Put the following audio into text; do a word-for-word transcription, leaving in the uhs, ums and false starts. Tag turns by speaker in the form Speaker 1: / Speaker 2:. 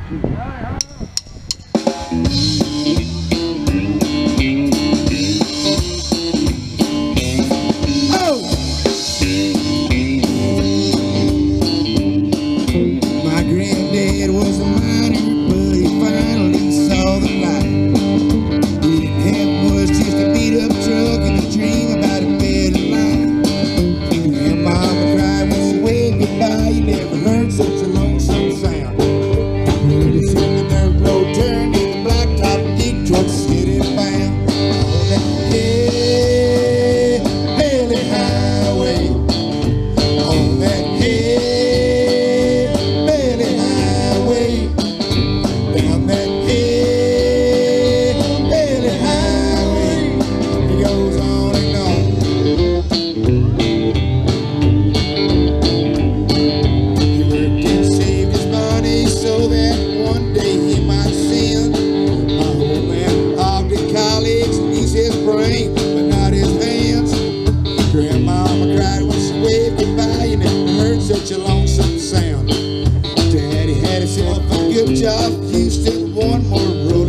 Speaker 1: My granddad was a miner, but he finally saw the light. He didn't have much, just a beat up truck and a dream about a better life. And Mama cried when she waved goodbye. You never heard such a lonesome sound. Heard it in the dirt road turn to the blacktop, big truck city bound. On that Haley highway, on that Haley highway, down that Haley highway, it goes on and on. He worked and saved his money so that one day he might send my old man off to college and use his brain, but not his hands. Grandmama cried when she waved goodbye. You never heard such a lonesome sound. Daddy had himself a good job, Houston, one more road